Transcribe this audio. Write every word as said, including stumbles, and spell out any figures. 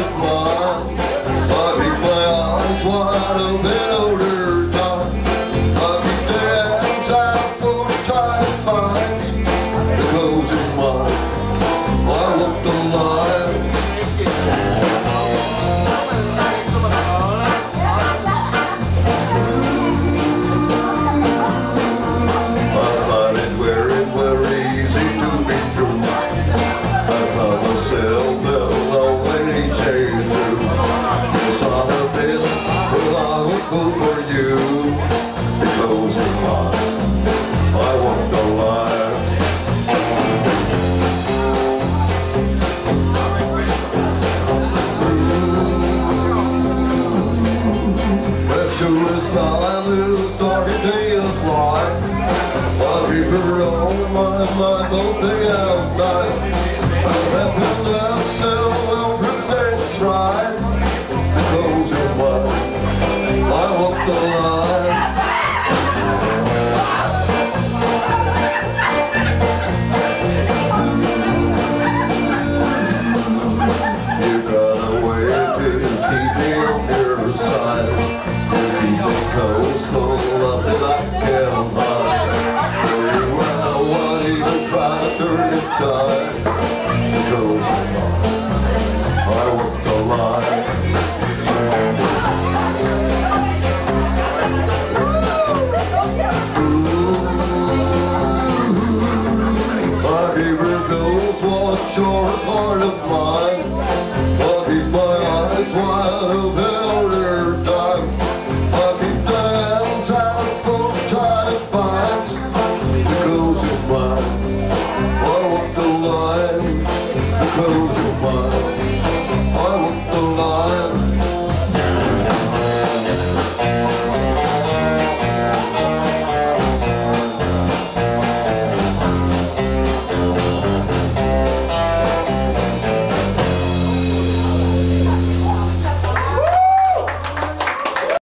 of mine. I keep my eyes wide open all the time. I keep the hands out for trying to find the clothes in mine. I walk the line. I find it very, very easy to be true. I found myself that long lady chase through. It's all a bit, but I will go for you. It goes in mine. I walk the line. As soon as I lose, starting day of life, I'll keep it on my mind all day and night. I'm happy that self will stand tried. It goes in mine. I walk the line. You got a way to keep me on your side. You keep me coastal, love that I can't hide. You and I won't even try to turn it tide. It goes in mine. I walk the line. I gave her those what yours heart of mine. I keep my eyes wide open all the time. I keep the hands out for trying to find the clothes in mine. I walk the line, the clothes in mine.